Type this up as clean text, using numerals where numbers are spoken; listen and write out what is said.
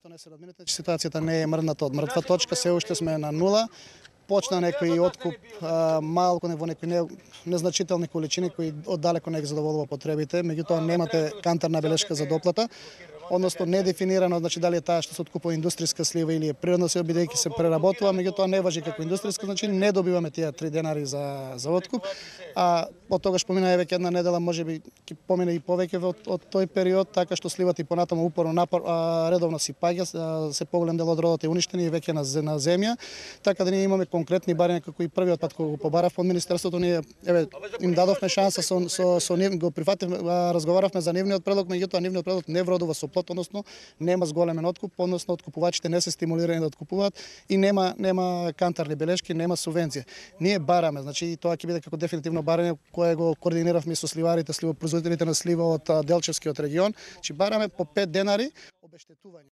Не се разминете, че ситуацијата не е мрдната од мртва точка, се уште сме на нула. Почна некој откуп малку во некои незначителни количини кои оддалеку не ги задоволува потребите, меѓутоа немате кантарна белешка за доплата, односно недефинирано, значи дали е таа што се откупува индустријска слива или е природна слива, бидејќи се преработува, меѓутоа не важи како индустријска, значи не добиваме тие 3 денари за откуп. А од тогаш помина веќе една недела, можеби ќе помине и повеќе од тој период, така што сливата и понатаму упорно редовно си паѓа, се поголем дел од родот е уништен и веќе на земја, така да ние имаме конкретни барања како и првиот пат кога го побарав од министерството, ние им дадовме шанса со нив, го прифативме, разговаравме за нивниот предлог, меѓутоа нивниот предлог не вродува со плод, односно нема зголемен откуп, односно откупувачите не се стимулирани да откупуваат и нема кантарни белешки, нема субвенција. Ние бараме, значи тоа ќе биде како дефинитивно барање кое го координиравме со сливарите, сливопроизводителите на слива од Делчевскиот регион, че бараме по 5 денари обештетување.